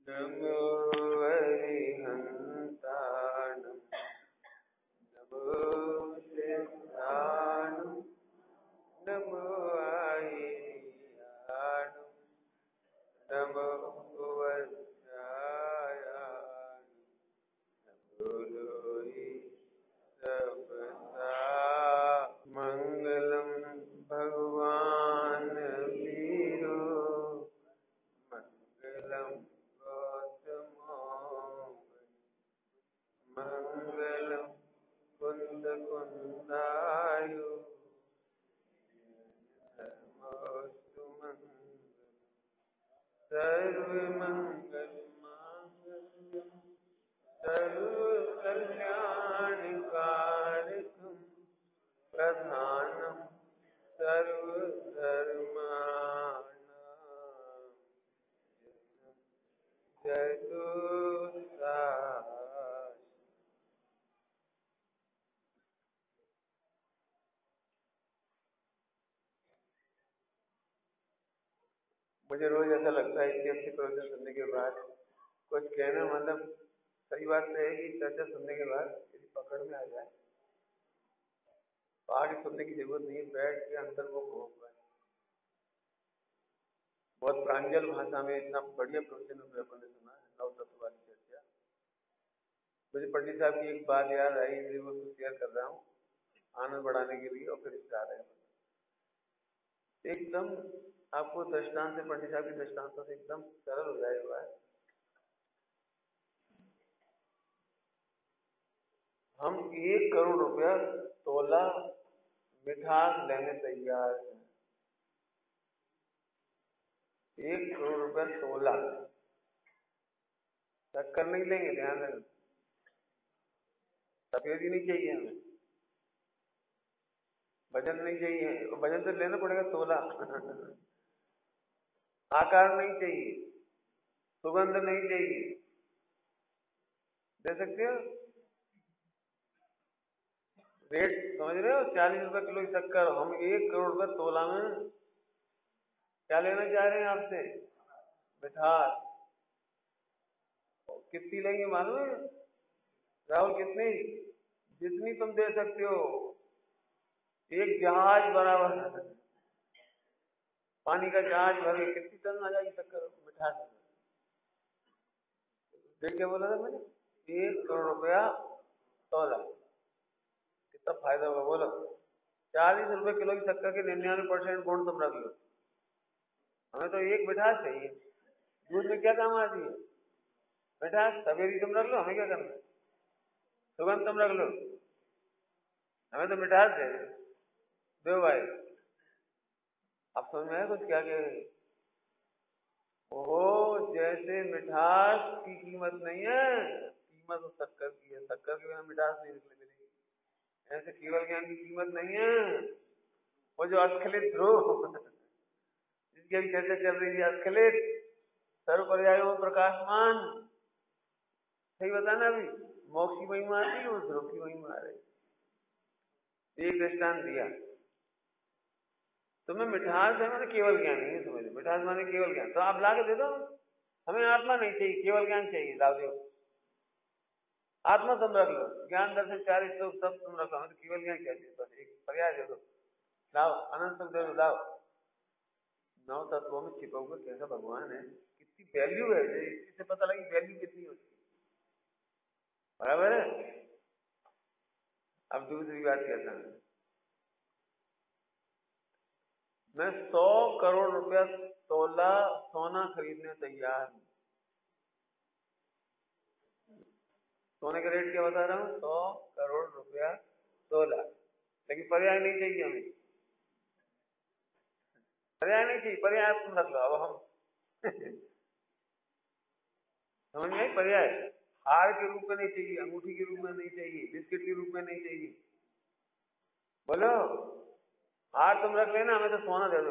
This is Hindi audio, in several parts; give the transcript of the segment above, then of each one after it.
नमो हरिहन्ताणं नमो सिद्धाणं नमो आयियाणं नमो वज्रायाणं नमो लोहि सपदा मंगलम भगवान वीरो मंगलम गौतमो मंगलम कुंद कुंदायु नमोस्तु मंगलम सर्वमंगल मांगल्यम सर्वकल्याणकारकं प्रधानं सर्वधर्माणां जयोत्साह। मुझे रोज ऐसा लगता है कि अच्छी प्रवचन सुनने के बाद कुछ कहना, मतलब सही बात तो है कि चर्चा सुनने के बाद यदि पकड़ में आ जाए तो आगे सुनने की जरूरत नहीं है, बैठ के अंदर वो भोग पाए। बहुत प्रांजल भाषा में इतना बढ़िया प्रवचन अपन ने सुना है, नव तत्व वाली चर्चा। मुझे पंडित साहब की एक बात याद आई, इसलिए वो शेयर कर रहा हूँ आनंद बढ़ाने के लिए, और फिर इससे आ रहे हैं एकदम आपको दृष्टांत से, पंडित साहब के दृष्टांतों से एकदम सरल हो जाएगा। हम 1 करोड़ रुपया तोला मिठास लेने तैयार हैं। 1 करोड़ रुपया तोला। शक्कर नहीं लेंगे, ध्यान रखना। सफेदी नहीं चाहिए हमें, वजन नहीं चाहिए, वजन तो लेना पड़ेगा तोला। आकार नहीं चाहिए, सुगंध नहीं चाहिए, दे सकते हो? रेट समझ रहे हो? 40 रुपए किलो की शक्कर। हम 1 करोड़ रुपए तोला में क्या लेना चाह रहे हैं आपसे? मिठास। कितनी लेंगे मालूम है राहुल? कितनी? जितनी तुम दे सकते हो। एक जहाज बराबर पानी का जहाज भर के कितनी टन आ जाएगी शक्कर मिठास में? देख क्या बोला था मैंने? 1 करोड़ रुपया तोला। कितना फायदा होगा बोलो? 40 रुपए किलो की शक्कर के 99% गुण तुम रख लो। हमें तो एक मिठास चाहिए। दूध में क्या काम आती है? मिठास। सवेरी तुम रख लो, हमें क्या करना? सुगंध तुम रख लो, हमें तो मिठास दे दो भाई। अब समझ में आया कुछ क्या कह रहे? ओहो, जैसे मिठास की कीमत नहीं है, कीमत तो शक्कर की है। शक्कर के बिना मिठास नहीं मिलेगी। ऐसे केवल ज्ञान की कीमत नहीं है। वो जो अस्खलित ध्रुव जिसकी अभी चर्चा चल रही है, अस्खलित सर्व पर्यायों में प्रकाशमान, सही बताना। अभी मोक्ष की महिमा आती है, ध्रुव की महिमा आ रही। एक दृष्टांत दिया तुम्हें। मिठास है माने केवल ज्ञान नहीं है, समझ लो। मिठास माने केवल ज्ञान। तो आप ला के दे दो। हमें आत्मा नहीं चाहिए, केवल ज्ञान चाहिए। लाओ दो। आत्मा तुम रख लो, ज्ञान दर्शन चारित्र सब तुम रखो, हमें तो केवल ज्ञान चाहिए। बस एक पर्याय दे दो। लाओ, अनंत दे दो, लाओ। 9 तत्वों में छिपा हुआ कैसा भगवान है, कितनी वैल्यू है। इससे पता लगी वैल्यू कितनी होती है। बराबर है। अब दूसरी बात कहता हूं मैं, 100 करोड़ रुपया तोला सोना खरीदने तैयार हूं। सोने का रेट क्या बता रहा हूं? 100 करोड़ रुपया तोला। लेकिन पर्याय नहीं चाहिए हमें। पर्याय नहीं चाहिए, पर्याय तुम रख लो। अब हम समझ में आई? पर्याय हार के रूप में नहीं चाहिए, अंगूठी के रूप में नहीं चाहिए, बिस्किट के रूप में नहीं चाहिए। बोलो, हार तुम रख लेना, हमें तो सोना दे दो।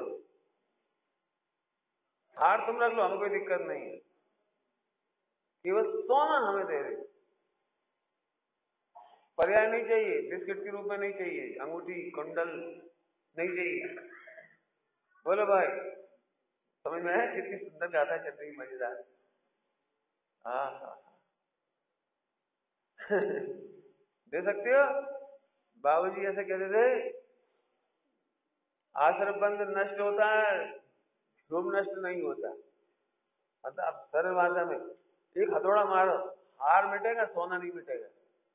हार तुम रख लो, हमें कोई दिक्कत नहीं है, केवल सोना हमें दे दे। पर्याय नहीं चाहिए, बिस्किट के रूप में नहीं चाहिए, अंगूठी कुंडल नहीं चाहिए। बोलो भाई, समझ में है? कितनी सुंदर गाथा चल रही, मजेदार। हाँ हाँ दे सकते हो। बाबूजी ऐसे कहते थे, आश्रम बंद नष्ट होता है, धूम नष्ट नहीं होता। मतलब सरल भाषा में, एक हथौड़ा मारो, हार मिटेगा, सोना नहीं मिटेगा।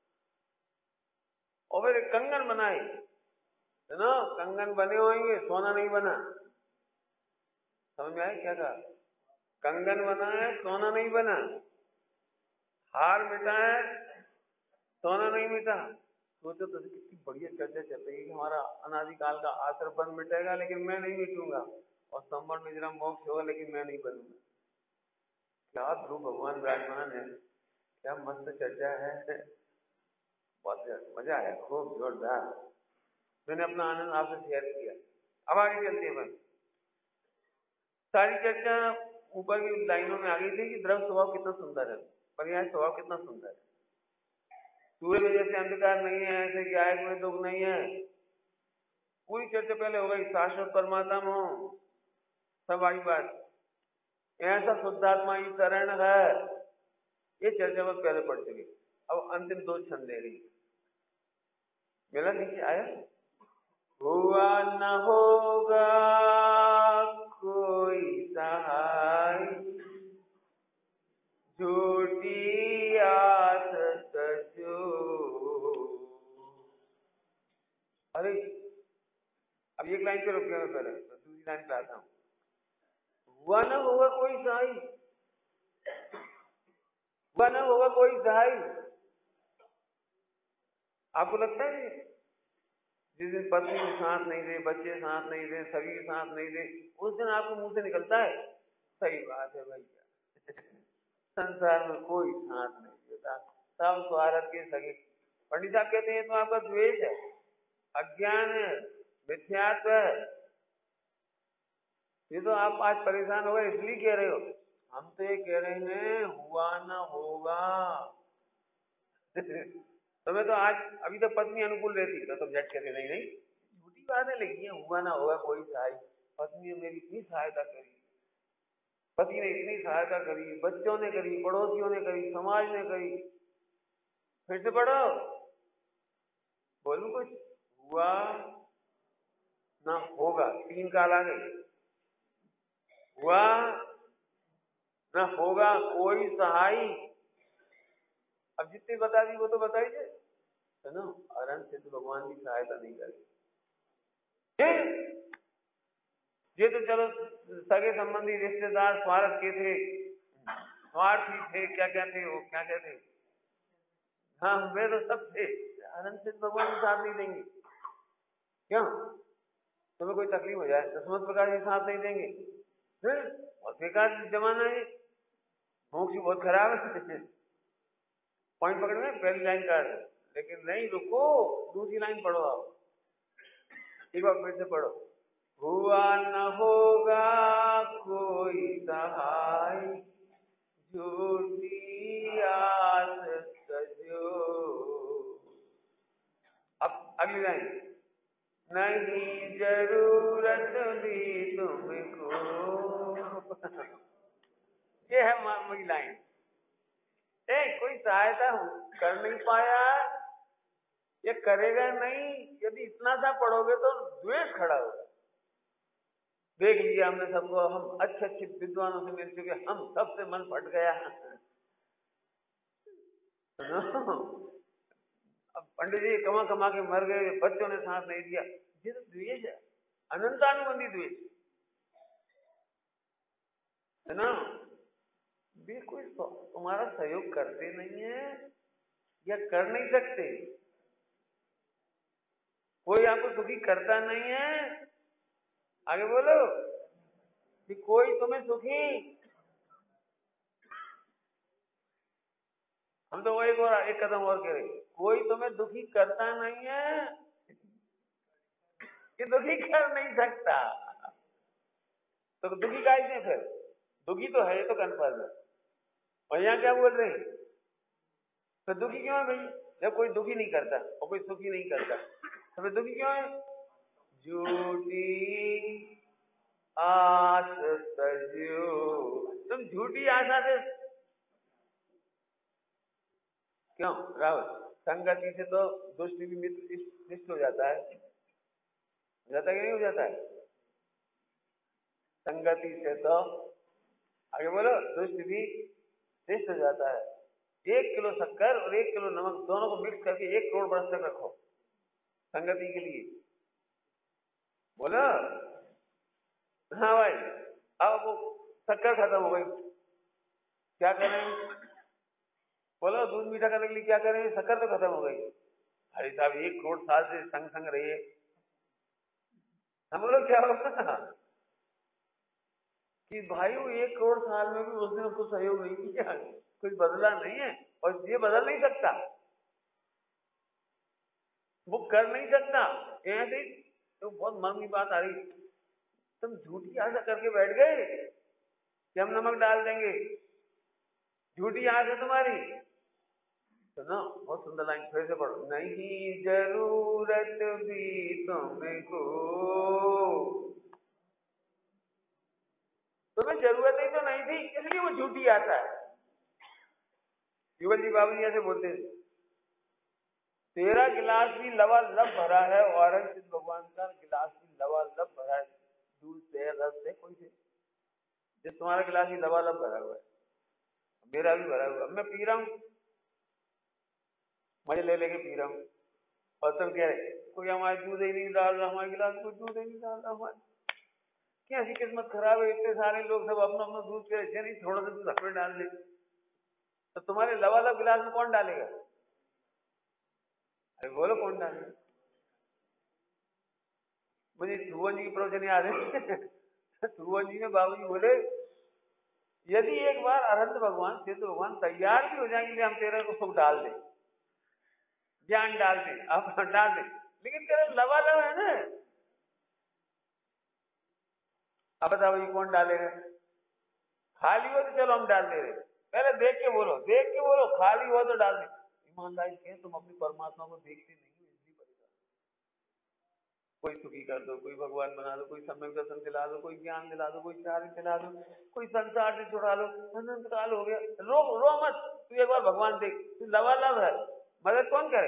और फिर कंगन बनाए, है ना, कंगन बने होंगे, सोना नहीं बना। समझ में आए क्या कहा? कंगन बना है, सोना नहीं बना। हार मिटा है, सोना नहीं मिटा। सोचो तो कितनी बढ़िया चर्चा चल रही है कि हमारा अनादिकाल का आश्रम बंद मिटेगा लेकिन मैं नहीं मिटूंगा, और संबंध में जरा मोक्ष होगा लेकिन मैं नहीं बनूंगा। क्या ध्रुव भगवान विराजमान है, क्या मस्त चर्चा है। बहुत मजा आया, खूब जोरदार। मैंने अपना आनंद आपसे शेयर किया। अब आगे चलते हैं। बस सारी चर्चा ऊपर की लाइनों में आ गई थी कि द्रव स्वभाव कितना सुंदर है, पर्याय स्वभाव कितना सुंदर है। सूर्य में जैसे अंधकार नहीं है, ऐसे गायक में दुख नहीं है। पूरी चर्चा पहले हो गई, शाश्वत परमात्मा हो, सब आई बात। ऐसा शुद्धात्मा ही शरण है, ये चर्चा बहुत पहले पढ़ चुकी। अब अंतिम 2 छंद दे रही। मेरा नीचे आया, हुआ न होगा कोई सहाय, झूठी आस तजो। अरे अब एक लाइन पे रुक गया मैं, पहले तो दूसरी लाइन पे आता हूँ। हुआ न होगा कोई सहाय, हुआ न होगा कोई सहाय। आपको लगता है जिस दिन पत्नी साथ नहीं दे, बच्चे साथ नहीं दे, सभी साथ नहीं दे, उस दिन आपके मुंह से निकलता है सही बात है भैया, संसार में कोई साथ नहीं देता, सब स्वार्थ के सगे। पंडित साहब कहते हैं तो आपका द्वेष है, अज्ञान है, मिथ्यात्व है। ये तो आप आज परेशान हो गए इसलिए कह रहे हो। हम तो ये कह रहे हैं हुआ ना होगा। तुम्हें तो आज अभी तक पत्नी अनुकूल रहती तो तुम झट कहते नहीं नहीं झूठी बात है, लेकिन हुआ ना होगा कोई सहाय। पत्नी ने मेरी इतनी सहायता करी, पति ने इतनी सहायता करी, बच्चों ने करी, पड़ोसियों ने करी, समाज ने करी। फिर से पढ़ो, बोलू कुछ। हुआ ना होगा, 3 काल आ गई। हुआ ना होगा कोई सहाय। अब जितने बता दी वो तो बता ही दे, है ना। अरंत से तो भगवान की सहायता नहीं करेगी। ये तो चलो सगे संबंधी रिश्तेदार स्वार्थ के थे, स्वार्थी थे, क्या क्या थे वो, क्या क्या थे, हाँ वे तो सब थे। अनंत से भगवान साथ नहीं देंगे। क्यों? तुम्हें कोई तकलीफ हो जाए, दसमत प्रकार के साथ नहीं देंगे। बहुत बेकार जमाना है, मोक्ष बहुत खराब है। पॉइंट पकड़ में पहली लाइन काट, लेकिन नहीं रुको, दूसरी लाइन पढ़ो आप, एक बार फिर से पढ़ो। हुआ न होगा कोई सहाय, झूठी आस तजो। अब अगली लाइन, नहीं जरूरत भी तुमको। ये है मेरी लाइन। कोई सहायता कर नहीं पाया, ये करेगा नहीं, यदि इतना सा पढ़ोगे तो द्वेष खड़ा होगा। देख लिया हमने सबको, हम अच्छे अच्छे विद्वानों से मिल चुके, हम सबसे मन फट गया। अब पंडित जी कमा कमा के मर गए, बच्चों ने साथ नहीं दिया, ये तो द्वेष है, अनंतानुबंधी द्वेष, है ना। वे कोई तुम्हारा सहयोग करते नहीं है या कर नहीं सकते, कोई आपको सुखी करता नहीं है। आगे बोलो कि कोई तुम्हें सुखी, हम तो एक और एक कदम और करें, कोई तुम्हें दुखी करता नहीं है कि दुखी कर नहीं सकता। तो दुखी काहे से, फिर दुखी तो है, तो कन्फर्म है। और यहाँ क्या बोल रहे हैं, तो दुखी क्यों है भाई? जब कोई दुखी नहीं करता और कोई सुखी नहीं करता तो फिर दुखी क्यों है? झूठी आस तजो। तुम झूठी आशा से क्यों राहुल? संगति से तो दुष्ट भी मित्र इष्ट हो जाता है कि नहीं हो जाता है? संगति से तो आगे बोलो, दुष्ट भी इष्ट हो जाता है। 1 किलो शक्कर और 1 किलो नमक दोनों को मिक्स करके 1 करोड़ वर्ष तक रखो संगति के लिए, बोलो। हाँ भाई, अब वो शक्कर खत्म हो गई, क्या करें? बोलो, दूध मीठा करने के लिए क्या करें? शक्कर तो खत्म हो गई। अरे साहब 1 करोड़ साल से संग संग रहिए, हम लोग क्या होगा कि भाई वो 1 करोड़ साल में भी उसने उसको सहयोग नहीं किया, कुछ बदला नहीं है, और ये बदल नहीं सकता, वो कर नहीं सकता। ऐसे तो बहुत मन की बात आ रही, तुम झूठी आशा करके बैठ गए कि हम नमक डाल देंगे, झूठी आशा है तुम्हारी। सुनो, बहुत सुंदर लाइन फिर से पढ़ो। नहीं जरूरत भी तुमको, तुम्हें जरूरत ही तो नहीं थी, इसलिए वो झूठी आशा है। युगल जी बाबू जी ऐसे बोलते थे, तेरा गिलास भी लबालब भरा है, औरंगजेब भगवान का गिलास भी लबालब भरा है, दूध से रस से कोई से, जिस तुम्हारा गिलास भी लबालब भरा हुआ है, मेरा भी भरा हुआ, मैं पी रहा हूं, मजे ले लेके पी रहा हूं, और तुम कह रहे कोई हमारे दूध ही नहीं डाल रहा, हमारे गिलास में दूध ही नहीं डाल रहा, हमारे क्या ऐसी किस्मत खराब है, इतने सारे लोग सब अपना अपना दूध पी रहे, नहीं थोड़ा सा दूध हमें डाल दे, तो तुम्हारे लबालब गिलास में कौन डालेगा? अरे बोलो कौन डालेगा? मुझे ध्रुवन जी की प्रवचन याद है। ध्रुवन जी में बाबूजी बोले, यदि एक बार अनंत भगवान सिद्ध भगवान तैयार भी हो जाएंगे हम तेरे को सब डाल दे, ज्ञान डाल दे, आप डाल दे, लेकिन तेरा लबालब है ना, अब बताओ ये कौन डालेगा? खाली हो तो चलो हम डाल दे रहे, पहले देख के बोलो, देख के बोलो, खाली हो तो डाल दे। ईमानदारी से तुम अपनी परमात्मा को देखते नहीं हो, इसलिए परेशान। कोई सुखी कर दो, कोई भगवान बना दो, कोई सम्यक दर्शन दिला दो, कोई ज्ञान दिला दो, कोई चारित्र दिला दो, कोई संसार से छुड़ा लो, अनंत काल हो गया, रो मत, तू एक बार भगवान देख, तू लबालब है, मदद कौन करे?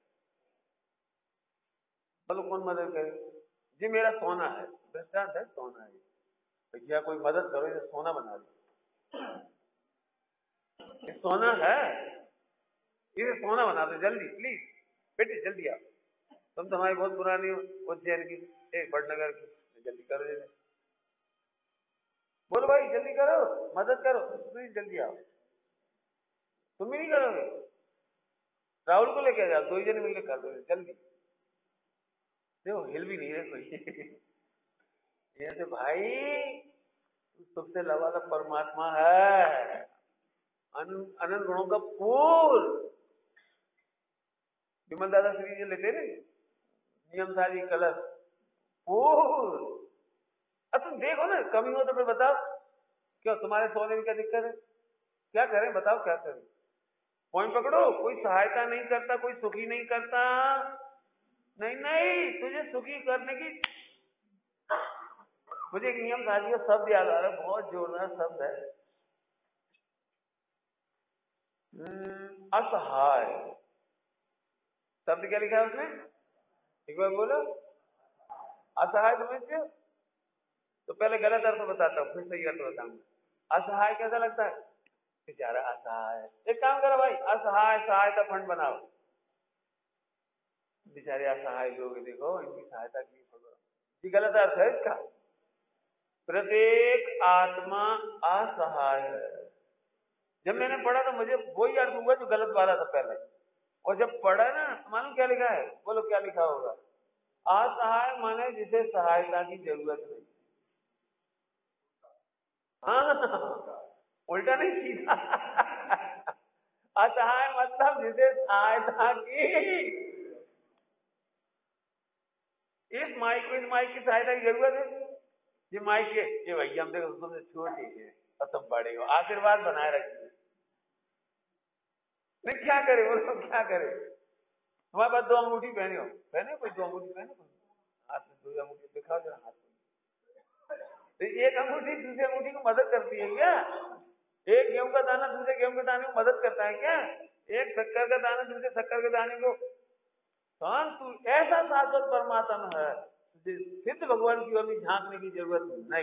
बोलो कौन मदद करे? जी मेरा सोना है, दृष्टांत है, सोना है भैया, कोई मदद करो, इसे सोना बना दो, ये सोना है, इसे सोना बना दो जल्दी प्लीज, बेटी जल्दी आओ, तुम तो हमारी बहुत पुरानी उज्जैन की, एक बड़नगर की, जल्दी करो जल्दी, बोलो भाई जल्दी करो, मदद करो प्लीज, जल्दी आओ। तुम ही नहीं करोगे, राहुल को लेके जाओ, 2 जन मिलकर कर दो जल्दी, देखो हिल भी नहीं रहे कोई। ऐसे भाई सबसे लबालब परमात्मा है, अनंत गुणों का पूर्ण। विमल दादा श्री जी लेते ना नियम सारी कलश पूर्ण, अब तुम देखो ना, कमी हो तो फिर बताओ, क्यों तुम्हारे सोने में क्या दिक्कत है? क्या करें बताओ, क्या करें? पॉइंट पकड़ो, कोई सहायता नहीं करता, कोई सुखी नहीं करता, नहीं नहीं, तुझे सुखी करने की, मुझे एक नियम साजी का शब्द याद आ रहा है, बहुत जोरदार शब्द है, असहाय शब्द, क्या लिखा है उसने? एक बार बोलो, असहाय समझते हो? तो पहले गलत अर्थ बताता हूँ, फिर सही अर्थ बताऊंगा। असहाय कैसा लगता है? बेचारा असहाय, एक काम करो भाई, असहाय सहायता फंड बनाओ, बेचारे असहाय लोग देखो, इनकी सहायता के लिए फंड बनाओ, ये गलत अर्थ है इसका। प्रत्येक आत्मा असहाय है। जब मैंने पढ़ा तो मुझे वही अर्थ हुआ जो गलत वाला था पहले, और जब पढ़ा ना मालूम क्या लिखा है? बोलो क्या लिखा होगा? असहाय माने जिसे सहायता की जरूरत नहीं। हाँ, उल्टा नहीं, सीधा। असहाय मतलब जिसे सहायता की, इस माइक की सहायता की जरूरत है, ये माइक के, ये भैया हम देखो तुमसे छोटे हैं और तुम बड़े हो, आशीर्वाद बनाए रखिए, नहीं क्या करे, बोलो क्या करे? तुम्हारे पास 2 अंगूठी पहने हो, कोई 2 अंगूठी पहने, हाथ में 2 अंगूठी दिखाओ जरा, हाथ में, तो एक अंगूठी दूसरी अंगूठी को मदद करती है क्या? एक गेहूं का दाना दूसरे गेहूं के दाने को मदद करता है क्या? एक शक्कर का दाना दूसरे शक्कर के दाने को कौन तू ऐसा शाश्वत परमात्मा है, सिद्ध भगवान की ओर भी झांकने की जरूरत नहीं।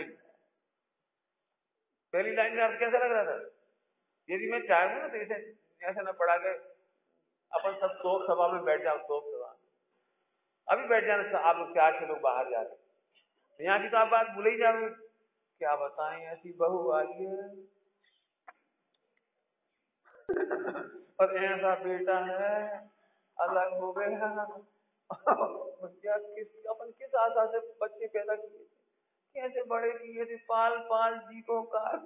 पहली लाइन का अर्थ कैसा लग रहा था? यदि मैं चाहूँ ना तो इसे ऐसा न पढ़ा के अपन सब शोक सभा में बैठ जाओ, शोक सभा अभी बैठ जाना, आप लोग 4-6 लोग बाहर जा रहे, यहाँ की तो आप बात भूल ही जाओगे। क्या बताएं, ऐसी बहू आई है और ऐसा बेटा है, अलग हो गया क्या, अपन किस आशा से बच्चे पैदा किए, कैसे बड़े किए थे, पाल पाल जी को काल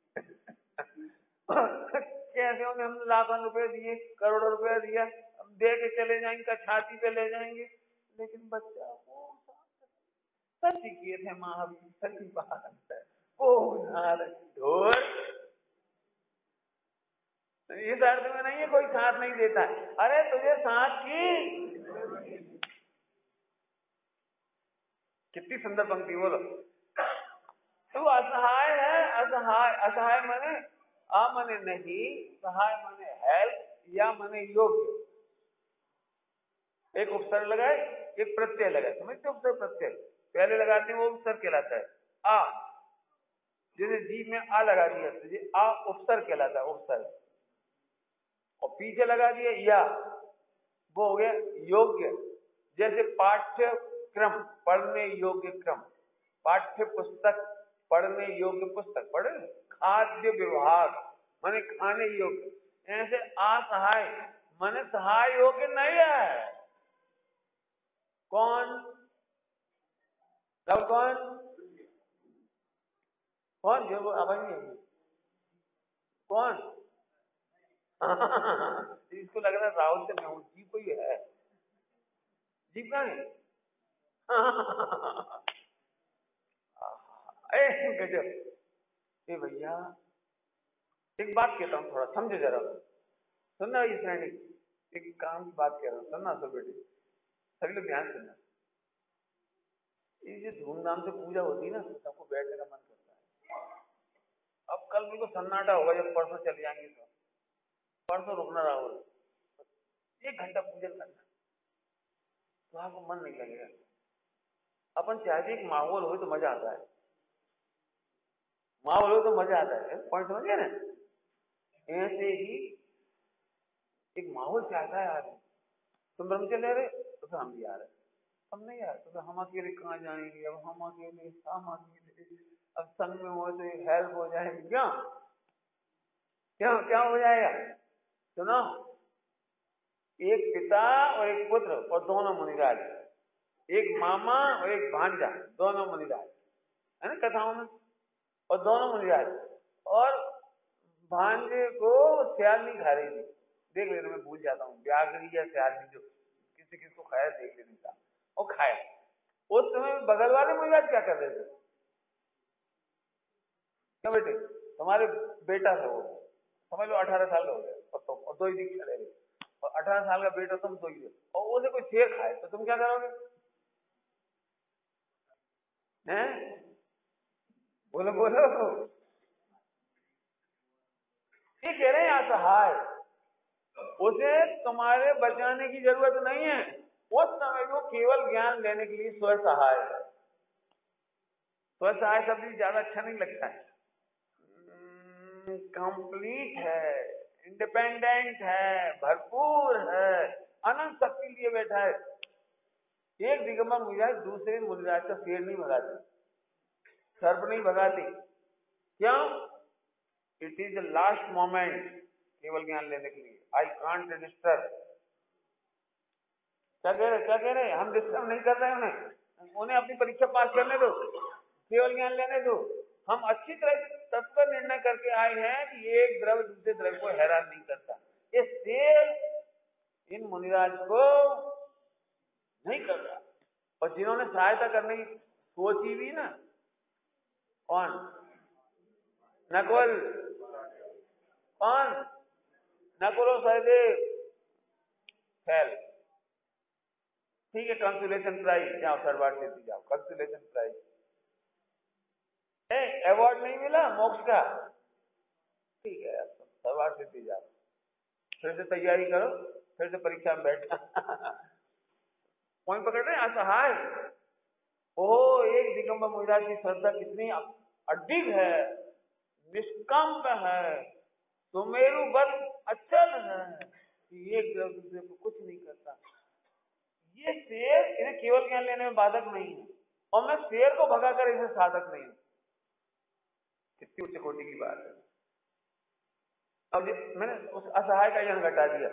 कैसे उन्हें हम लाखों रुपए दिए, करोड़ों रुपए दिया, हम दे के चले जाएंगे, छाती पे ले जाएंगे, लेकिन बच्चा वो सच किए थे महावीर, सच्ची बात है वो ढोर। इस अर्थ में नहीं है कोई साथ नहीं देता, अरे तुझे साथ की कितनी सुंदर पंक्ति बोलो। तू असहाय है, असहाय, असहाय माने आ माने नहीं, सहाय माने हेल्प, या माने योग्य। एक उपसर्ग लगाए, एक प्रत्यय लगाए, समझते उपसर्ग प्रत्यय पहले लगाते हैं वो उपसर्ग कहलाता है। आ जैसे जीव में आ लगा दिया तो ये आ उपसर्ग कहलाता है, उपसर्ग। और पीछे लगा दिया या, वो हो गया योग्य। जैसे पाठ्यक्रम पढ़ने योग्य क्रम, पाठ्य पुस्तक पढ़ने योग्य पुस्तक पढ़े, खाद्य विभाग माने खाने योग्य, ऐसे असहाय माने सहाय योग्य नहीं है। कौन कब कौन जो आवाज नहीं है कौन इसको लग रहा है राहुल से मैं हूं, जीव कोई है, जीव कहां है गजब। ए भैया एक बात कहता हूँ, थोड़ा समझे जरा, सुनना इस श्रेणी, एक काम की बात कह रहा हूँ, सुनना सब बेटे, सभी लोग ध्यान सुनना। ये जो धूमधाम से पूजा होती है ना, तो सबको बैठने का मन करता है। अब कल बिल्कुल सन्नाटा होगा, जब परसों चले जाएंगे तो परसों रुकना राहुल, 1 घंटा पूजन करना, तो आपको मन नहीं लगेगा। अपन चाहते एक माहौल हो तो मजा आता है, माहौल हो तो मजा आता है, पॉइंट समझ गए ना। ऐसे ही एक माहौल चाहता है आदमी, तुम ब्रह्मचर्य रहे तो फिर हम भी आ रहे, हम नहीं आ रहे तो फिर हम अकेले कहाँ जाएंगे, अब हम अकेले, अब संग में हो तो हेल्प हो जाएगी, क्या क्या क्या हो जाएगा। सुनो, एक पिता और एक पुत्र और दोनों मुनिराज, एक मामा और एक भांजा, दोनों मुनिराज है ना कथाओं में, और दोनों मुनिराज, और भांजे को सियाल नहीं खा रही थी, देख लेना मैं भूल जाता हूँ, ब्यागरी या सियाल जो किसी किसी को खाया देख लेने का, और खाया। उस समय बगल वाले मुनिराज क्या कर रहे थे, क्या बेटे तुम्हारे बेटा था वो, समझ लो 18 साल का हो गया, और 2 ही दिन चले गए, और 18 साल का बेटा तुम 2 ही, और उसे कोई शेर खाए तो तुम क्या करोगे हैं, बोलो बोलो। ये कह रहे हैं असहाय, उसे तुम्हारे बचाने की जरूरत नहीं है, उस समय वो केवल ज्ञान लेने के लिए स्वसहाय है। स्वसहाय शब्द ज्यादा अच्छा नहीं लगता है, कंप्लीट है, इंडिपेंडेंट है, भरपूर है, अनंत शक्ति लिए बैठा है। एक दिगंबर मुनिराज दूसरे मुनिराज का शेर नहीं भगाते, सर्प नहीं भगाते, क्यों? It is the last moment केवल ज्ञान लेने के लिए, आई कांट डिस्टर्ब। क्या कह रहे हैं, हम डिस्टर्ब नहीं कर रहे हैं उन्हें अपनी परीक्षा पास करने दो, केवल ज्ञान लेने दो। हम अच्छी तरह तत्व निर्णय करके आए हैं कि एक द्रव्य दूसरे द्रव्य को हैरान नहीं करता, ये शेर इन मुनिराज को नहीं कर रहा। और जिन्होंने सहायता करने की सोची भी ना, कौन? नकुल, कौन? नकुल और सहदेव, फैल, ठीक है, कंसोलेशन प्राइज जाओ, सरवार देती जाओ, कंसोलेशन प्राइज, अवार्ड नहीं मिला मोक्ष का, ठीक है सरवार देती जाओ, फिर से तैयारी करो, फिर से परीक्षा में बैठना। पॉइंट पकड़ रहे हैं? असहाय। ओ एक दिगंबर मुनिराज की श्रद्धा कितनी अडिग है, निष्कंप है, सुमेरु बल अचल है, ये दूसरे को कुछ नहीं करता। ये शेर इन्हें केवल ज्ञान लेने में बाधक नहीं है, और मैं शेर को भगाकर इसे साधक नहीं हूं। कितनी उच्च कोटि की बात है। अब मैंने उस असहाय का यहां घटा दिया।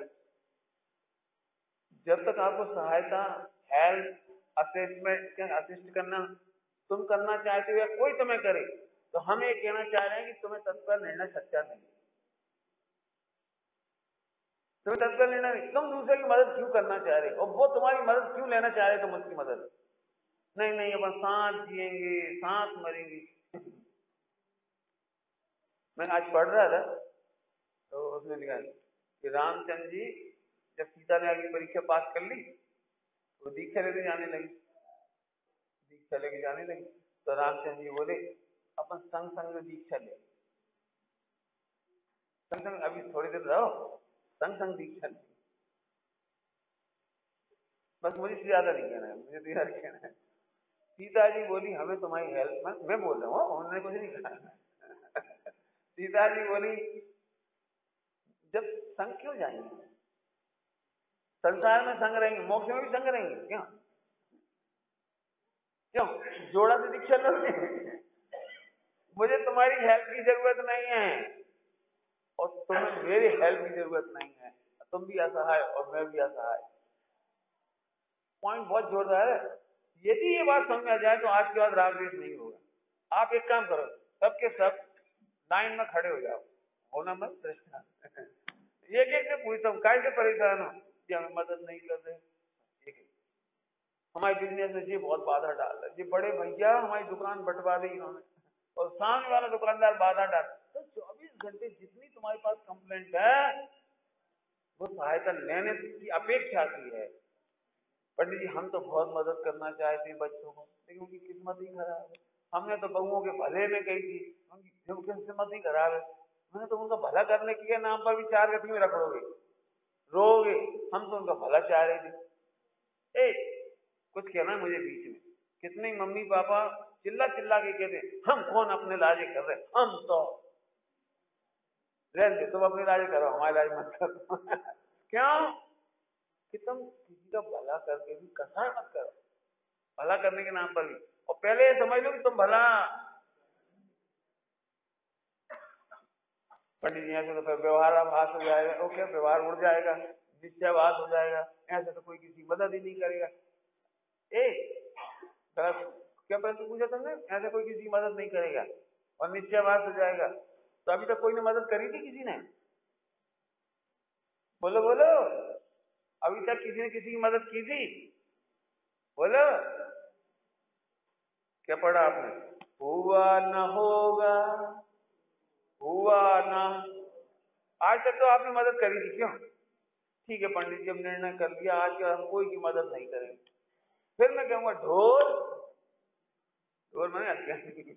जब तक आपको सहायता, हेल्प, असिस्टमेंट, असिस्ट करना तुम करना चाहते हो या कोई तुम्हें करे, तो हम ये कहना चाह रहे हैं कि तुम्हें तत्पर निर्णय सच्चा नहीं, तुम्हें तत्पर निर्णय नहीं। तुम दूसरे की मदद क्यों करना चाह रहे हो, और वो तुम्हारी मदद क्यों लेना चाह रहे हो? तुम उसकी मदद नहीं, नहीं अपन साथ जिएंगे, साथ मरेंगे। मैं आज पढ़ रहा था तो उसने लिखा कि रामचंद्र जी जब सीता ने अगली परीक्षा पास कर ली तो दीक्षा लेके जाने लगी, दीक्षा लेके जाने लगी तो रामचंद्र जी बोले अपन संग संग में दीक्षा ले, संग संग अभी थोड़ी देर रहो, संग संग दीक्षा ले। बस मुझे ज्यादा नहीं कहना है, मुझे तो यार कहना है। सीता जी बोली हमें तुम्हारी हेल्प, मैं बोल रहा हूँ, उन्होंने कुछ नहीं कहा। सीता जी बोली जब संग क्यों जाएंगे, संसार में संग रहेंगे, मोक्ष में भी संग रहेंगे, क्यों क्यों जोड़ा से दीक्षा लोगे? मुझे तुम्हारी हेल्प की जरूरत नहीं है और तुम्हें मेरी हेल्प की जरूरत नहीं है। तुम भी असहाय और मैं भी असहाय। पॉइंट बहुत जोरदार है। यदि ये बात समझ आ जाए तो आज के बाद राग द्वेष नहीं होगा। आप एक काम करो, सबके सब लाइन में खड़े हो जाओ, होना मत दृष्टा। एक एक से पूछता हूँ कैसे परेशान हो कि हमें मदद नहीं कर रहे, हमारे बिजनेस में जी बहुत बाधा डाल रहा है, जी बड़े भैया हमारी दुकान बंटवा दी इन्होंने, और सामने वाला दुकानदार बाधा डाल। तो 24 घंटे जितनी तुम्हारे पास कंप्लेंट है वो सहायता लेने की अपेक्षा की है। पंडित जी हम तो बहुत मदद करना चाहते हैं बच्चों को, लेकिन उनकी किस्मत ही खराब है। हमने तो बहुओं के भले में कही थी, उनकी किस्मत ही खराब है। मैंने तो उनका भला करने के नाम पर भी 4 गति में रखोगे, रोगे। हम तो उनका भला चाह रहे थे। कुछ कहना मुझे बीच में, कितने मम्मी पापा चिल्ला चिल्ला के कहते हम कौन अपने लाजे कर रहे, हम तो रहते, तुम अपने लाजे करो, हमारे लाज मत करो। क्यों कि तुम किसी का भला करके भी कसार मत करो, भला करने के नाम पर भी। और पहले ये समझ लो कि तुम भला। पंडित जी ऐसे तो फिर व्यवहाराभास हो जाएगा, तो क्या व्यवहार उड़ जाएगा, निश्चयवाद हो जाएगा, ऐसे तो कोई किसी मदद ही नहीं करेगा। क्या प्रश्न पूछा तुमने? ऐसे कोई किसी की मदद नहीं करेगा और निश्चयवाद हो जाएगा। तो अभी तक कोई ने मदद करी थी किसी ने? बोलो बोलो, अभी तक किसी ने किसी की मदद की थी? बोलो, क्या पढ़ा आपने? हुआ न होगा, हुआ ना। आज तक तो आपने मदद करी थी, क्यों? ठीक है पंडित जी, जब निर्णय कर लिया आज के हम कोई की मदद नहीं करेंगे। फिर मैं कहूंगा ढोल, ढोल मैंने क्यों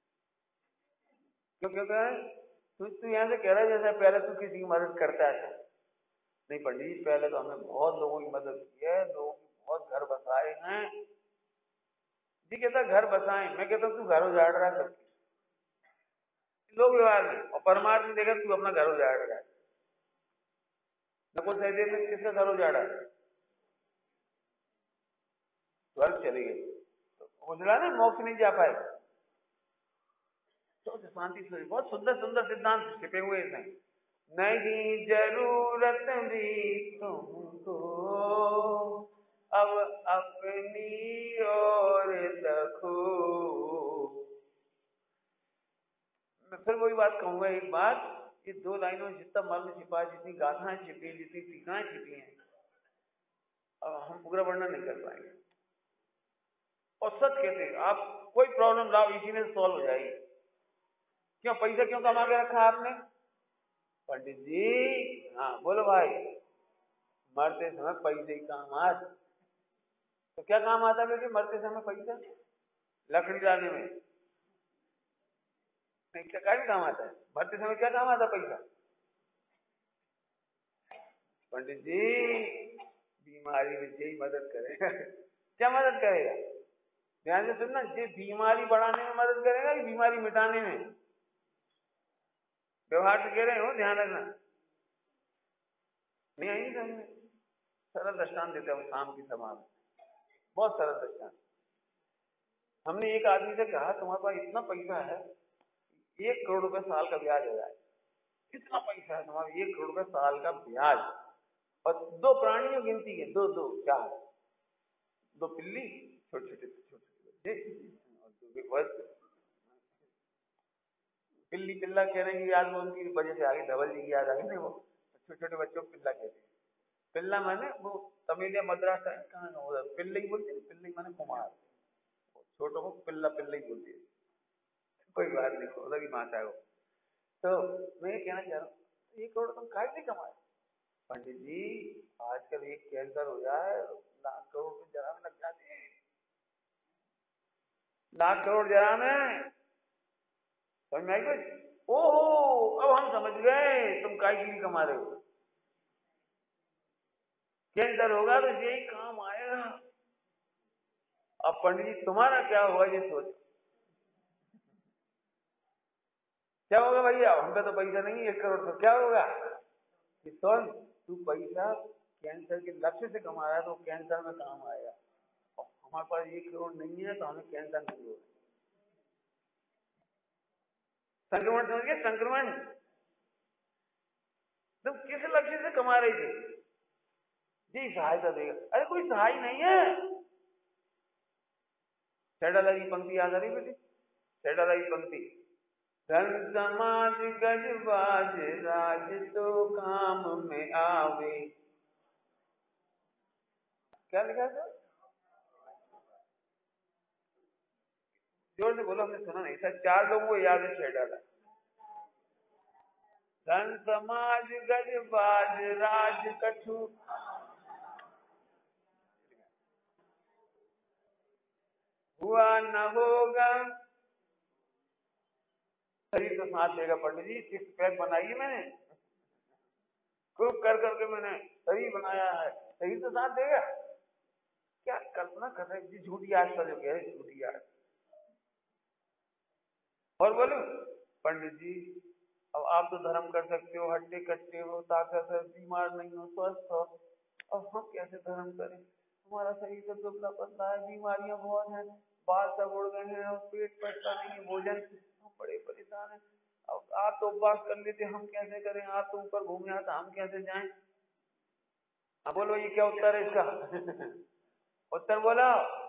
क्यों कह तू यहां से कह रहा है जैसे पहले तू किसी की मदद करता है। नहीं पंडित जी, पहले तो हमने बहुत लोगों की मदद की है, लोगों की बहुत घर बसाए हैं। जी कहता घर बसाए, मैं कहता हूँ तू घर उजाड़ रहा है लोग व्यवहार में, और परमार्थ में देखा तू अपना घर उजाड़ रहा है। नकुल सहदेव ने किसका घर उजाड़ा? स्वर्ग चले गए, तो उजड़ा ना, मोक्ष नहीं जा पाए। तो शांति से, बहुत सुंदर सुंदर सिद्धांत छिपे हुए हैं। नहीं जरूरत भी तुमको अब अपनी ओर देखो। मैं फिर वही बात कहूंगा, एक बात, ये 2 लाइनों में जितना मर्म छिपा है, जितनी गाथाएं छिपी हैं, जितनी टीकाएं छिपी हैं, हम पूरा वर्णन नहीं कर पाएंगे। और सच कहते हैं, आप कोई प्रॉब्लम लाओ इसी में सॉल्व हो जाएगी। क्यों पैसा क्यों कमा के रखा आपने? पंडित जी हाँ बोलो भाई, मरते समय पैसे ही काम आते, तो क्या काम आता है मरते समय पैसा? लकड़ी लाने में नहीं, क्या काम आता है? मरते समय क्या काम आता पैसा? पंडित जी बीमारी में यही मदद करेगा। क्या मदद करेगा? ध्यान से सुनना, ये बीमारी बढ़ाने में मदद करेगा कि बीमारी मिटाने में? व्यवहार से कह रहे हो, ध्यान रखना। नहीं आई समझ? सरल दृष्टांत देते हैं शाम की सभा में, बहुत सरल दृष्टांत। हमने एक आदमी से कहा तुम्हारे पास इतना पैसा है, 1 करोड़ रुपए साल का ब्याज हो जाए। कितना पैसा है तुम्हारा? 1 करोड़ रुपए साल का ब्याज। और 2 प्राणियों गिनती है, 2 2 4, 2 पिल्ली, छोटे छोटे बच्चे और 2 बिग बॉस। पिल्ली पिल्ला कह रहे हैं याद, वो उनकी वजह से आगे धवल जी की याद आ गई। नहीं, वो छोटे छोटे बच्चों को पिल्ला कहते हैं। पिल्ला माने वो तमिल या मद्रास है, कहाँ उधर पिल्ले ही बोलते हैं। पिल्ले माने कुमार, छोटों को पिल्ला पिल्ला ही बोलती है। कोई बात नहीं, उधर की भाषा है वो। तो मैं ये कहना चाह रहा हूँ, 1 करोड़ तुम काहे नहीं कमाए? पंडित जी आजकल एक कैंसर हो जाए, लाख करोड़ तो जरा में लग जाते हैं। लाख करोड़ जरा में, समझ में आई कुछ? ओहो, अब हम समझ गए तुम काहे के लिए कमा रहे हो। कैंसर होगा तो यही काम आएगा। अब पंडित जी तुम्हारा क्या होगा ये सोच। क्या होगा भैया? हम पे तो पैसा नहीं, 1 करोड़ तो क्या होगा? सुन, तू पैसा कैंसर के लक्ष्य से कमा रहा है तो कैंसर में काम आएगा। और हमारे पास 1 करोड़ नहीं है तो हमें कैंसर नहीं होगा। संक्रमण समझ गए? संक्रमण। तुम किस लक्ष्य से कमा रही थी? जी सहायता देगा। अरे कोई सहाय नहीं है। सेडाला की पंक्ति याद आ रही बेटी? सेडाला की पंक्ति, धन समाज गजबाज राज तो काम में आवे। क्या लिखा था? जोर से बोलो, हमने सुना नहीं। सर 4 लोगों को याद है सेडाला। धन समाज गजबाज राज कछु हुआ न होगा। शरीर तो साथ देगा पंडित जी, 6 पैक बनाई है मैंने, खूब कर करके मैंने शरीर बनाया है, शरीर तो साथ देगा। क्या कल्पना कर रहे जी, झूठी आस का जो कह रहे, झूठी आस। और बोलो पंडित जी, अब आप तो धर्म कर सकते हो, हट्टे कट्टे हो, ताकत है, बीमार नहीं हो, स्वस्थ हो, अब हम कैसे धर्म करें? हमारा शरीर तो दुबला पतला है, बीमारियां बहुत हैं, बाल सब उड़ गए हैं, और पेट पचता नहीं है, भोजन, हम बड़े परेशान हैं। अब आप तो उपवास कर लेते, हम कैसे करें? आप तो ऊपर घूमे आता, हम कैसे जाएं? अब बोलो ये क्या उत्तर है इसका? उत्तर बोला,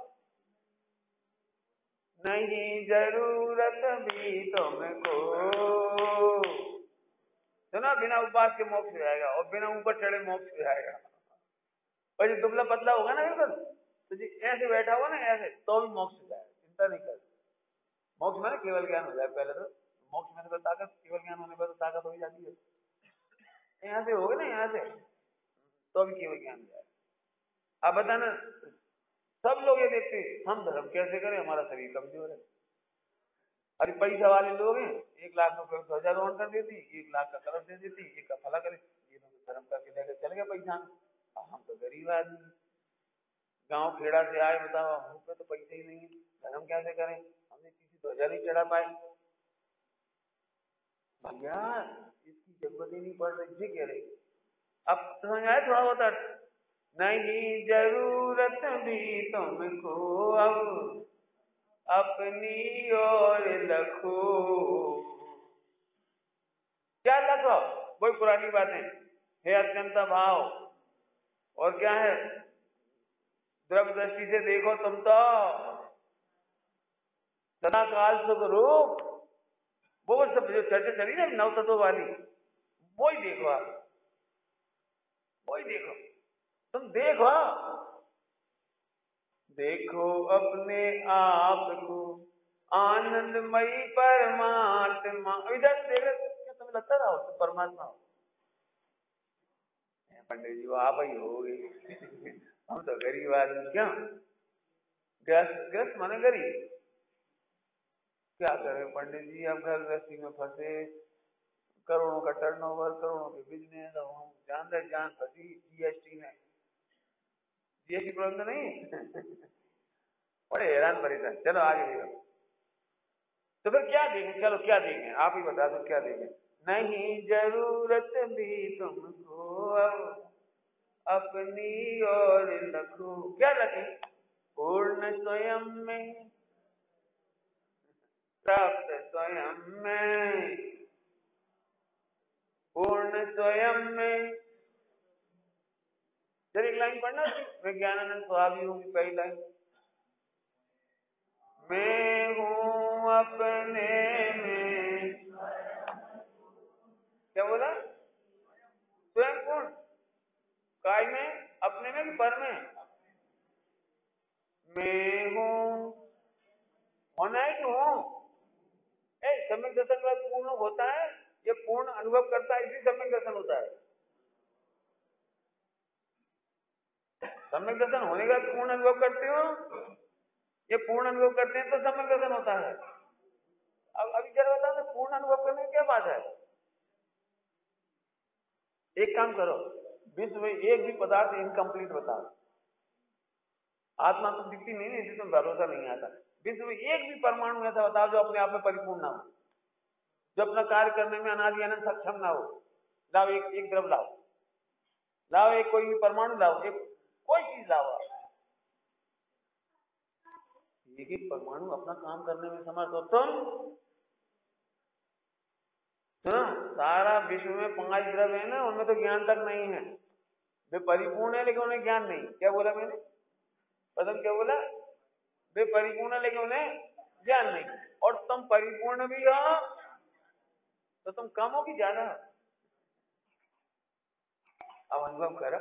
नहीं जरूरत भी तुमको। सुना, बिना उपवास के मोक्ष हो जाएगा और बिना ऊपर चढ़े मोक्ष हो जाएगा। और जो दुबला पतला होगा ना बिल्कुल, तो जी ऐसे बैठा हुआ ना ऐसे, तो भी मोक्ष हो जाएगा, चिंता नहीं कर। मोक्ष में केवल ज्ञान हो जाए पहले तो। मोक्ष में तो ताकत, केवल ज्ञान होने पर तो ताकत हो ही जाती है। यहाँ से होगा ना, यहाँ से तो भी केवल ज्ञान हो जाएगा। आप बताना, सब लोग ये देखते हम धर्म कैसे करें, हमारा शरीर कमजोर है। अरे पैसा वाले लोग हैं, 1 लाख रुपए ध्वजारोहण कर देती, 1 लाख का कलश दे देती, 1 का फला करे, ये धर्म करके लेकर चल गए पैसा। हम तो गरीब आदमी, गांव खेड़ा से आए, बताओ हम पे तो पैसे ही नहीं है, धर्म कैसे करें? हमने किसी ध्वजा नहीं चढ़ा पाए। भैया इसकी जरूरत ही नहीं पड़ रही, कह रहे। अब समझ आए थोड़ा बहुत अर्थ? नहीं जरूरत भी तुमको अब अपनी ओर लखो। क्या लखो? वही पुरानी बातें है, अत्यंत भाव। और क्या है? द्रव्य दृष्टि से देखो तुम तो सदा काल सुख रूप। वो सब जो चर्चा चली ना नव तत्व वाली, वो ही देखो आप, वही देखो तुम, देखो देखो अपने आप को आनंदमयी परमात्मा। इधर देख रहे, क्या तुम्हें लगता था तो परमात्मा हो? पंडित जी वो आप ही हो गई। हम तो गरीब आदमी, क्यों ग्रस्त, ग्रस्त माने गरीब। क्या करें पंडित जी, हम घर गृहस्थी में फंसे, करोड़ों का टर्नओवर, करोड़ों के बिजनेस, अब हम जान से जान फंसी जीएसटी में। जीएसटी प्रॉब्लम तो नहीं बड़े हैरान परेशान। चलो आगे देखो। तो फिर क्या देखें, चलो क्या देखें, आप ही बता दो क्या देखें। नहीं जरूरत भी तुमको अब अपनी और रखो। क्या रखें? पूर्ण स्वयं में, प्राप्त स्वयं में, पूर्ण स्वयं में। जरा एक लाइन पढ़ना, विज्ञानानंद स्वामी होगी पहली लाइन। मैं हूं अपने में, क्या बोला? स्वयं पूर्ण, काय में, अपने में कि पर में? मैं हूं, होना है कि हूं? सम्यक दर्शन का पूर्ण होता है, ये पूर्ण अनुभव करता है, इसी सम्यक दर्शन होता है। सम्यक दर्शन होने का पूर्ण अनुभव करते हो, ये पूर्ण अनुभव करते हैं तो सम्यक दर्शन होता है। अब अभी जरा बताओ तो पूर्ण अनुभव करने की क्या बात है? एक काम करो, विश्व में एक भी पदार्थ इनकम्प्लीट बताओ। आत्मा तो दिखती नहीं है, इसलिए तो भरोसा नहीं आता। विश्व में एक भी परमाणु ऐसा बताओ जो अपने आप में परिपूर्ण ना हो, जो अपना कार्य करने में अनादि अनंत सक्षम ना हो। लाओ एक द्रव लाओ, लाओ एक कोई भी परमाणु लाओ, एक कोई चीज लाओ। एक परमाणु अपना काम करने में समर्थ हो। तुम सारा विश्व में 5 द्रव है ना, उनमें तो ज्ञान तक नहीं है। वे परिपूर्ण है लेकिन उन्हें ज्ञान नहीं। क्या बोला मैंने? पता क्या बोला? वे परिपूर्ण है लेकिन उन्हें ज्ञान नहीं। और तुम परिपूर्ण भी हो तो तुम कम हो कि ज्यादा? अब अनुभव करो।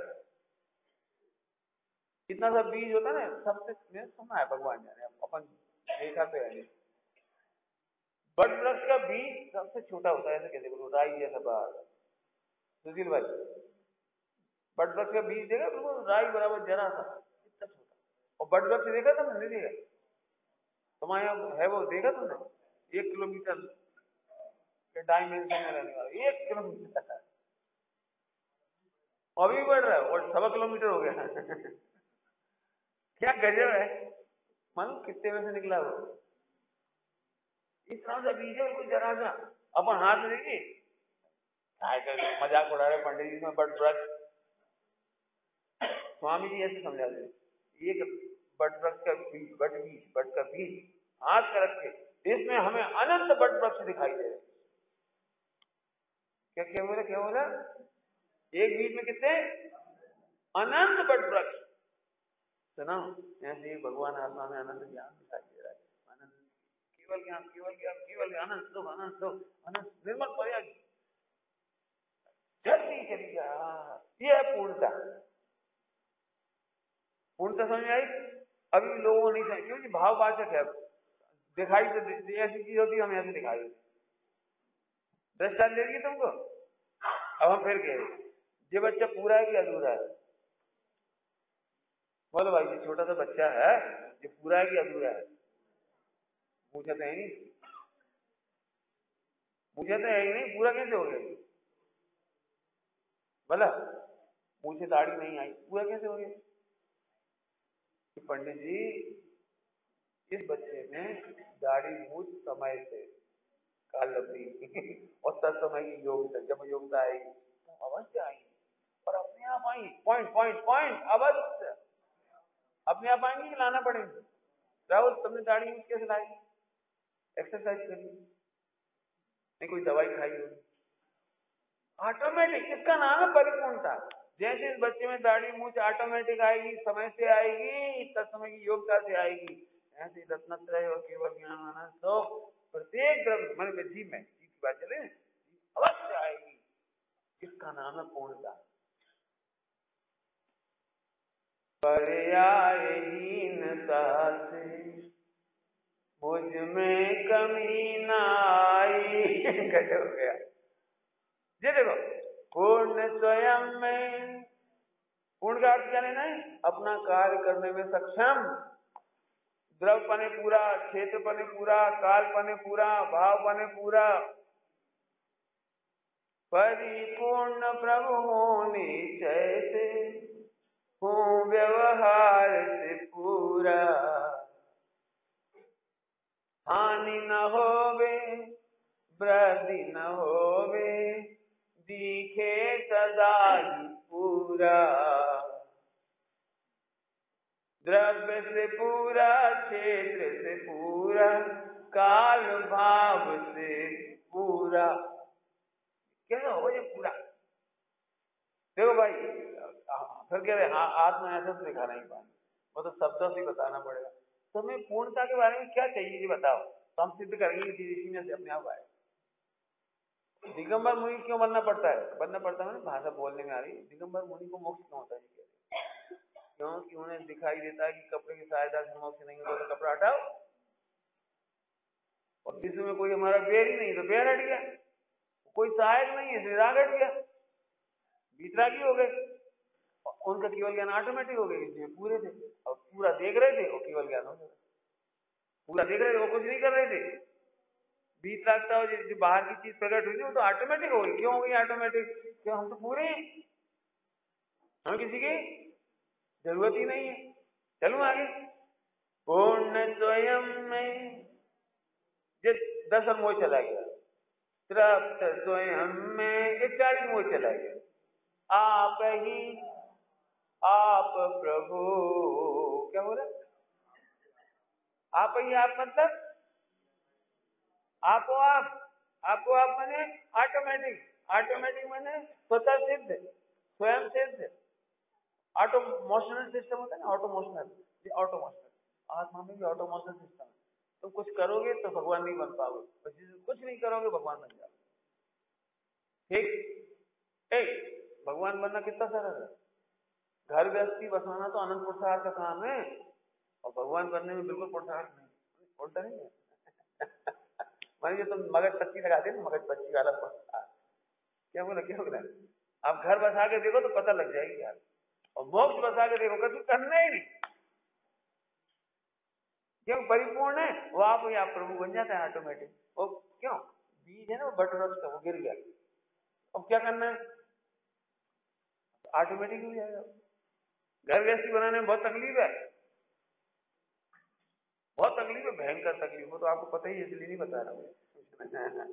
कितना सा बीज होता है ना, सबसे सुना है, भगवान जाने, अपन देखा तो है। बट वृक्ष का बीज सबसे छोटा होता है, ऐसे कैसे बोलो, राई जैसा बाहर। सुशील भाई, बट वृक्ष का बीज देखा बिल्कुल राई बराबर, जरा सा, इतना छोटा। और बट वृक्ष देखा तुमने? नहीं देखा? तुम्हारे यहाँ है वो, देखा तुमने? 1 किलोमीटर के डायमेंशन में रहने वाला, 1 किलोमीटर अभी बढ़ रहा है और 1.25 किलोमीटर हो गया क्या गजब है, मालूम कितने में से निकला वो? इतना सा बीज है, बिल्कुल जरा सा, अपन हाथ में देखिए। मजाक उड़ा रहे पंडित जी में, बट वृक्ष। स्वामी जी ऐसे समझा दे, एक बट वृक्ष का बीज, बट का बीज हाथ में रखे, इसमें हमें अनंत बट वृक्ष दिखाई दे रहे। क्या क्या बोला, क्या बोला? एक बीज में कितने? अनंत बट वृक्ष। सुना, ऐसे भगवान आत्मा में अनंत ज्ञान दिखाई दे रहा है। अनंत केवल ज्ञान, केवल ज्ञान, केवल अनंत सुख, अनंत सुख, अनंत निर्मल पर्याय, जल्दी चली जा। ये है पूर्णता। पूर्णता समझ आई? अभी लोगों नहीं समझ, क्योंकि भाववाचक है। दिखाई तो ऐसी चीज होती है, हमें ऐसे दिखाई, दृष्टा देगी तुमको। अब हम फिर कह रहे, ये बच्चा पूरा है कि अधूरा है? बोलो भाई, ये छोटा सा बच्चा है, ये पूरा है कि अधूरा है? पूछा तो है नहीं, पूछा तो है ही नहीं, पूरा कैसे हो गया? बोला मुझे दाढ़ी नहीं आई, पूरा कैसे हो गया? पंडित जी, इस बच्चे में दाढ़ी मूछ समय से काल लगी और तत्समय की योग्यता, जब योग्यता आएगी तो अवश्य आएगी, और अपने आप आई। पॉइंट पॉइंट पॉइंट, अवश्य अपने आप आएंगी कि लाना पड़ेगी? राहुल, तुमने दाढ़ी यूज कैसे लाई? एक्सरसाइज करी, नहीं कोई दवाई खाई होगी, ऑटोमेटिक। इसका नाम है परिपूर्णता। जैसे इस बच्चे में दाढ़ी मूछ ऑटोमेटिक आएगी, समय से आएगी, तत्समय की योग्यता से आएगी, ऐसे रत्नत्रय और केवल ज्ञान आना तो प्रत्येक द्रव्य मन में, जीव में, जीव की बात चले, अवश्य आएगी। इसका नाम है पूर्णता। पर्यायहीनता से मुझ में कमी ना आई कैसे हो गया? ये देखो, पूर्ण स्वयं में, पूर्ण का अर्थ क्या लेना है? अपना कार्य करने में सक्षम, द्रव पने पूरा, क्षेत्र पने पूरा, काल पने पूरा, भाव पने पूरा, परिपूर्ण प्रभु हो निश्चय से, हूँ व्यवहार से पूरा, हानि न होवे वृद्धि न होवे, दिखे सदा ही पूरा, द्रव्य से पूरा, क्षेत्र से पूरा, काल भाव से पूरा। क्या हो ये पूरा? देखो भाई, फिर कह रहे हाँ आत्मा ऐसा तो दिखा नहीं पाए, वो तो शब्दों से बताना पड़ेगा। तो हमें पूर्णता के बारे में क्या चाहिए ये बताओ, तो हम सिद्ध करेंगे कि इसी में से अपने आप आए। दिगंबर मुनि क्यों बनना पड़ता है? बनना पड़ता है ना, भाषा बोलने में आ रही। दिगंबर मुनि को मोक्ष क्यों होता है? क्योंकि उन्हें दिखाई देता है कि कपड़े की सहायता से मोक्ष नहीं होता, तो कपड़ा हटाओ, और विश्व में कोई हमारा बेर ही नहीं तो बेर हट गया, कोई सहायक नहीं है राग हट गया, बीतरागी हो गए, उनका केवल ज्ञान ऑटोमेटिक हो गई। जो पूरे थे और पूरा देख रहे थे और केवल ज्ञान हो गया, पूरा देख रहे थे वो कुछ नहीं कर रहे थे। बीत लागता हो जो बाहर की चीज प्रकट हुई थी वो तो ऑटोमेटिक हो गई। क्यों हो गई ऑटोमेटिक? क्यों? हम तो पूरे हैं, हमें किसी की जरूरत ही नहीं है। चलूं आगे। पूर्ण स्वयं में जिस 10 मोह चला गया, तृप्त स्वयं में 40 मोह चला गया। आप ही आप प्रभु, क्या बोला? आप ही आप मतलब आपो आप माने ऑटोमेटिक, ऑटोमेटिक माने स्वतः सिद्ध, स्वयं सिद्ध। ऑटोमोशनल सिस्टम होता है ना, ऑटोमोशनल, आत्मा में भी ऑटोमोशनल सिस्टम है। तुम कुछ करोगे तो भगवान नहीं बन पाओगे, कुछ नहीं करोगे भगवान बन जाओगे। ठीक, भगवान बनना कितना सरल है। घर गृहस्थी बसाना तो अनंत पुरुषार्थ का काम है, और भगवान बनने में बिल्कुल पुरुषार्थ नहीं, बोलता नहीं है। मान लीजिए तुम मगज पच्ची लगा दे, मगज पच्ची वाला पुरुषार्थ, क्या बोला? आप घर बसा के देखो तो पता लग जाएगी यार, और मोक्ष बसा के देखो कुछ करना ही नहीं, क्यों? परिपूर्ण है वो, आप या प्रभु बन जाता है ऑटोमेटिक। वो क्यों? बीज है ना वो बटरस का, वो गिर गया, अब क्या करना है? ऑटोमेटिक हो जाएगा। घर गृहस्थी बनाने में बहुत तकलीफ है, बहुत तकलीफ है, भयंकर तकलीफ। वो तो आपको पता ही है, इसलिए नहीं बता रहा हूँ।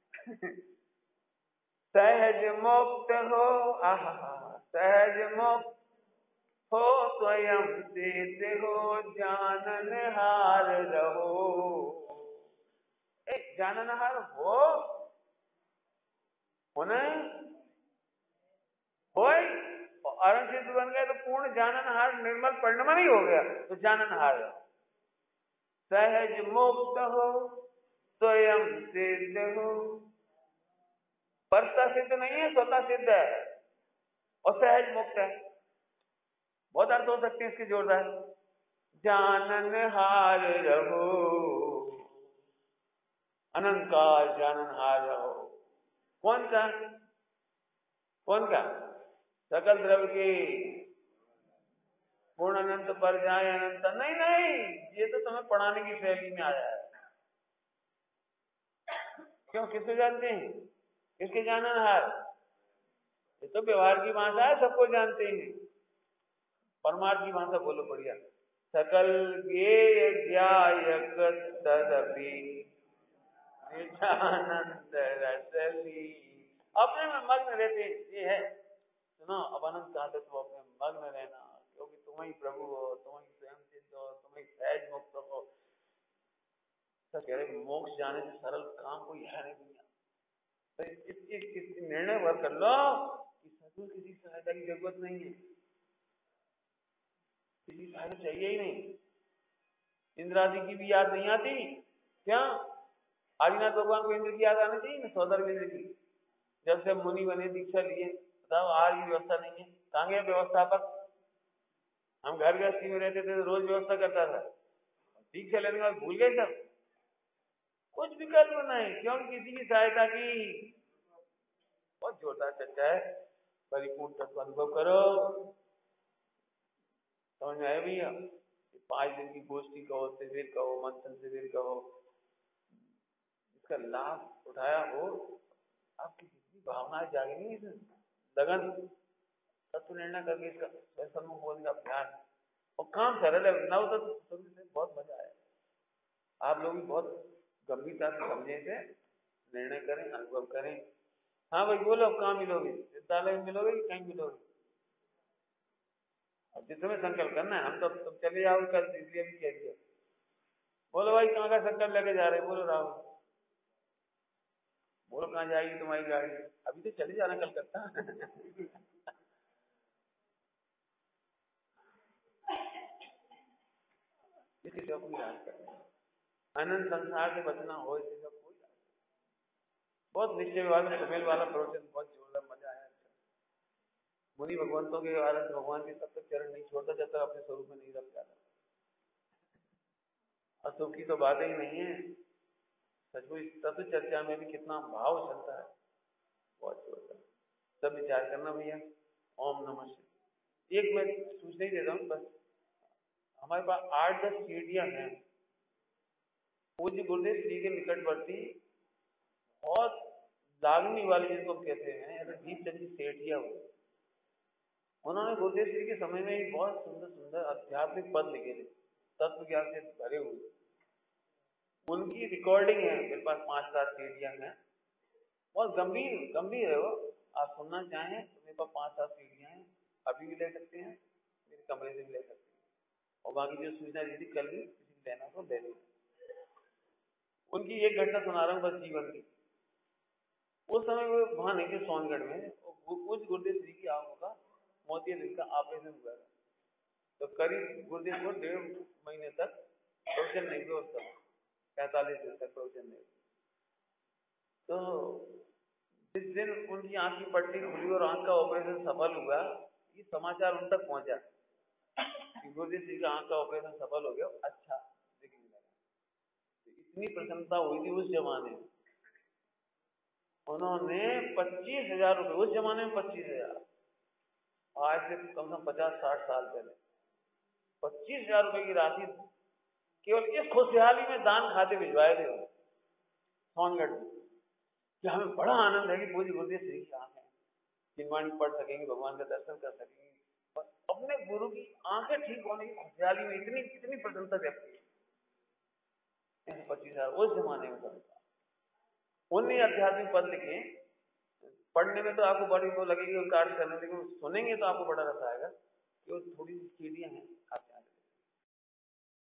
सहज मुक्त हो, आहा, सहज मुक्त हो, स्वयं सिद्ध हो, जाननहार रहो। एक जाननहार हो अरण सिद्ध बन गए तो पूर्ण जाननहार, निर्मल परिणम ही हो गया, तो जाननहार रहो। सहज मुक्त हो, स्वयं सिद्ध हो, परता सिद्ध नहीं है, स्वतः सिद्ध है, और सहज मुक्त है। बहुत अर्थ हो सकते हैं इसके जोरदार। जाननहार रहो, अनंकार जाननहार रहो। कौन का? सकल द्रव्य के पूर्ण अनंत पर जाए अनंत। नहीं, ये तो तुम्हें पढ़ाने की शैली में आया है। क्यों? किसको जानते हैं? किसके जाननहार? ये तो व्यवहार की भाषा है, सबको जानते हैं। परमार्थ की भाषा बोलो बढ़िया। सकल ज्ञेय ज्ञायक तदपि निजानंद रसली। अपने में मग्न रहते, ये है। सुनो, अब अनंत का तो अपने मग्न रहना, क्योंकि तुम ही प्रभु हो, तुम ही स्वयं सिद्ध हो, तुम ही सहज मुक्त हो। तो कह रहे मोक्ष जाने से सरल काम कोई है नहीं दुनिया। तो इस निर्णय भर कर लो कि सचमुच किसी सहायता की जरूरत नहीं है, किसी सहायता चाहिए ही नहीं। इंद्रादि की भी याद नहीं आती क्या? आदिनाथ भगवान को इंद्र की याद आनी चाहिए ना, सौंदर्य की। जब से मुनि बने, दीक्षा लिए, बताओ आज की व्यवस्था नहीं है, कहाँ गया व्यवस्थापक? हम घर गृहस्थी में रहते थे तो रोज व्यवस्था करता था, दीक्षा लेने के बाद भूल गए सब, कुछ विकल्प नहीं, क्योंकि किसी की सहायता की। बहुत जोरदार चर्चा है, परिपूर्ण तत्व अनुभव करो। समझ में आया भैया? 5 दिन की गोष्ठी कहो, शिविर कहो, मंथन शिविर कहो, इसका लाभ उठाया हो, आपकी जिंदगी भावनाएं जागेंगी, लगन, तत्व निर्णय करके इसका सम्मुख बोलने का अभ्यास, और काम सरल है। नव तत्व सुनने से बहुत मजा आया। आप लोग भी बहुत गंभीरता से समझे थे, निर्णय करें, अनुभव करें। हाँ भाई बोलो, अब कहाँ मिलोगे? विद्यालय में मिलोगे कि कहीं मिलोगे? अब जिस समय संकल्प करना है, हम तो तुम चले जाओ कल, इसलिए भी कह दिया। बोलो भाई कहाँ का संकल्प लेके जा रहे? बोलो राहुल, बोलो कहाँ जाएगी तुम्हारी गाड़ी? अभी तो चले जाना कलकत्ता। किसी का कोई रास्ता नहीं, अनंत संसार से बचना हो, इसी का कोई रास्ता। बहुत निश्चय वाला सुमेल वाला प्रवचन, बहुत जोरदार, मजा आया। मुनि भगवंतों के आनंद भगवान के तब तक चरण नहीं छोड़ता जब तक अपने स्वरूप में नहीं रख जाता। असुख की तो बात ही नहीं है। सचमुच तत्व चर्चा में भी कितना भाव चलता है, बहुत जोरदार। सब विचार करना भैया। ओम नमः शिवाय। एक मैं सूचना ही देता हूँ बस, हमारे पास 8-10 सीढ़ियां हैं पूज्य गुरुदेव श्री के निकटवर्ती, बहुत लागनी वाले जिनको हम कहते हैं, दीपचंद जी सेठिया हुए। उन्होंने गुरुदेव श्री के समय में ही बहुत सुंदर सुंदर आध्यात्मिक पद लिखे थे, तत्व ज्ञान से भरे हुए। उनकी रिकॉर्डिंग है मेरे पास, 5-7 सीढ़ियां हैं। बहुत गंभीर गंभीर है वो। आप सुनना चाहें तो मेरे पास 5-7 सीढ़ियां हैं, अभी भी ले सकते हैं, मेरे कमरे से भी ले सकते हैं। और बाकी जो सूचना दी थी कल भी, किसी को लेना तो ले लें। उनकी एक घटना सुना रहा हूँ बस, जीवन की। उस समय वो वहां नहीं थे, सोनगढ़ में। उस गुरुदेव श्री की आंखों का मोतियाबिंद का ऑपरेशन हुआ था। तो करीब गुरुदेव को 1.5 महीने तक प्रवचन नहीं हुआ, उस समय 45 दिन तक प्रवचन नहीं। तो जिस दिन उनकी आंख की पट्टी खुली और आंख का ऑपरेशन सफल हुआ, ये समाचार उन तक पहुंचा कि गुरुदेव श्री का आंख का ऑपरेशन सफल हो गया, अच्छा दिखने लगा। तो इतनी प्रसन्नता हुई थी उस जमाने में। उन्होंने 25,000 रुपये, उस जमाने में 25,000, आज से कम से कम 50-60 साल पहले 25,000 रुपए की राशि केवल इस खुशहाली में दान खाते भिजवाए थे सोनगढ़ में, कि हमें बड़ा आनंद है कि पूज्य गुरुदेव श्री की आंख है, चिन्हवाणी पढ़ सकेंगे, भगवान का दर्शन कर सकेंगे। और अपने गुरु की आंखें ठीक होने की खुशहाली में इतनी इतनी प्रसन्नता व्यक्त की। 25,000 उस जमाने में बनता। उन्हें आध्यात्मिक पद लिखे, पढ़ने में तो आपको बड़ी वो लगेगी उनका अर्थ करने, लेकिन सुनेंगे तो आपको बड़ा रस आएगा कि वो थोड़ी सी सीढ़ियां हैं, आप